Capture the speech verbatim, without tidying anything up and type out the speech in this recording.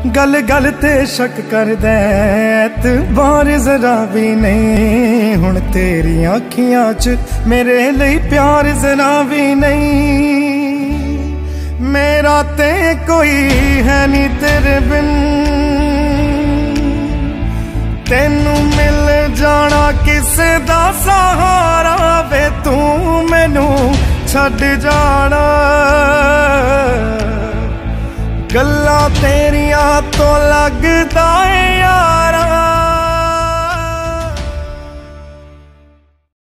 गल गल ते शक करदा एतबार जरा भी नहीं। हुण तेरियां अखियां च मेरे लिए प्यार जरा भी नहीं। मेरा ते कोई है नी तेरे बिन, तेनू मिल जाना किसे दा सहारा वे तू मैनू छड्ड जाना। गल्लां तेरियां तो लगदा है यारा